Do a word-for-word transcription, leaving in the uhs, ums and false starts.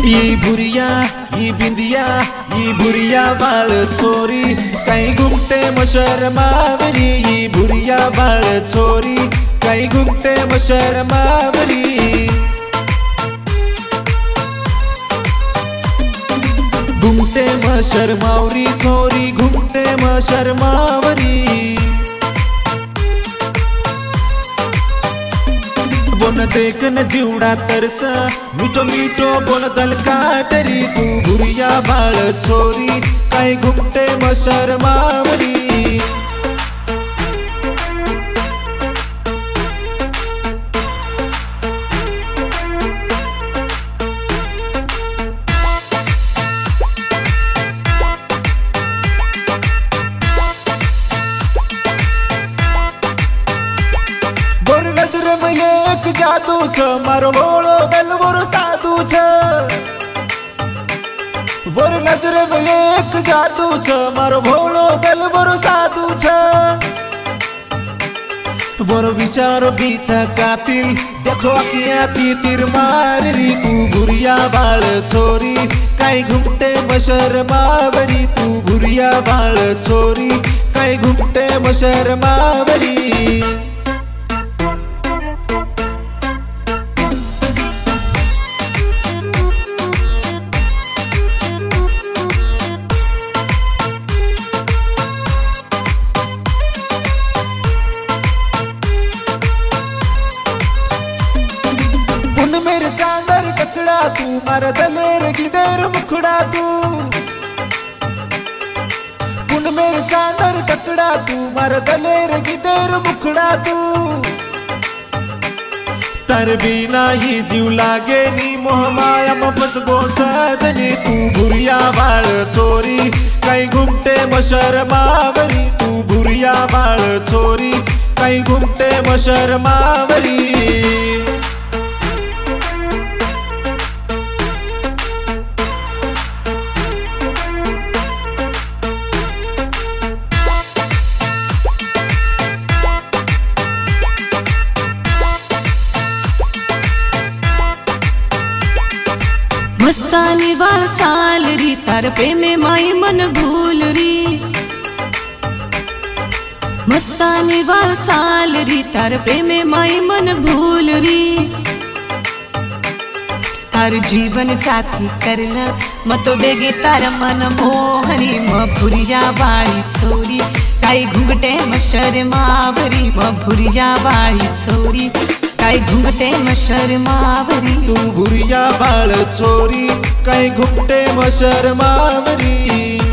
ये भुरिया ये बिंदिया ये भुरिया बाल छोरी कहीं घूमते मशरमावरी। ये भुरिया बाल छोरी कहीं घूमते मशरमावरी। घूमते मशरमावरी छोरी घूमते मशरमावरी। बोन देख न जीवड़ा तरस मीठो मीठो बोन दल काटरी। तू भुरिया बाल छोरी कहीं घूमते मशरमावरी। नजर में एक जादू छ मारो बोलो दिल बोरो साधु छ। बोर नजर में एक जादू छ मारो भोलो दिल बोरो साधु छ। बोरो विचार बीचा कातिल देखो अखियां तीर मारी। तू भुरिया बाल छोरी कहीं घूमते मशरमावरी। तू भुरिया बाल छोरी कहीं घूमते मशरमावरी। मेरे चांदर ककड़ा तू मार दलेर गिदेर मुखड़ा तू। पुन मेरे चांदर ककड़ा तू मार दलेर गिदेर मुखड़ा तू। तर बिना ही जीव लागे नी मोह माया में फंस गो सजनी। तू भुरिया बाल छोरी कहीं घूमते मशरमावरी। तू भुरिया बाल छोरी कहीं घूमते मशरमावरी। मस्तानी बाल चाल री तार पे में माई मन भूल री। मस्तानी बाल चाल री तार पे में माई मन भूल री। तार जीवन साथी करना मतो देगे तार मन मोहनी। म भुरिया बाली छोरी काई घुंघटे मशरमावरी। म भुरिया बाली छोरी काई घुंघटे मशरमावरी। तू भुरिया बाल छोरी कहीं घूमते मशरमावरी।